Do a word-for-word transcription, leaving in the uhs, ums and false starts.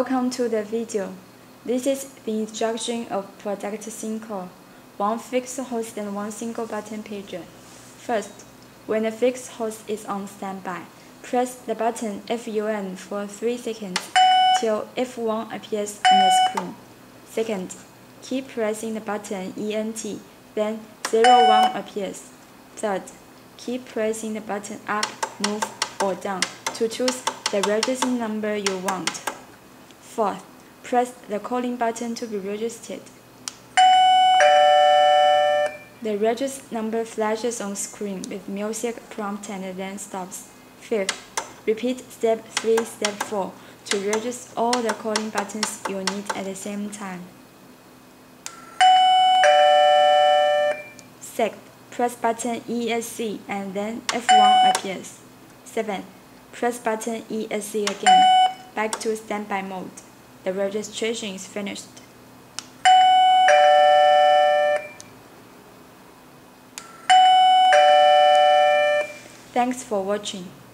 Welcome to the video. This is the instruction of Product Sync. One fixed host and one single button pager. First, when the fixed host is on standby, press the button F U N for three seconds till F one appears on the screen. Second, keep pressing the button E N T, then zero one appears. Third, keep pressing the button up, move, or down to choose the register number you want. Fourth, press the calling button to be registered. The register number flashes on screen with music prompt and then stops. Fifth, repeat step three, step four to register all the calling buttons you need at the same time. Sixth, press button E S C and then F one appears. Seventh, press button E S C again, back to standby mode. The registration is finished. Thanks for watching.